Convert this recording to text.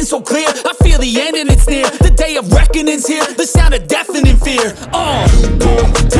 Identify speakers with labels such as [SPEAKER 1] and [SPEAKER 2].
[SPEAKER 1] so clear. I feel the end and it's near. The day of reckoning's here. The sound of deafening fear.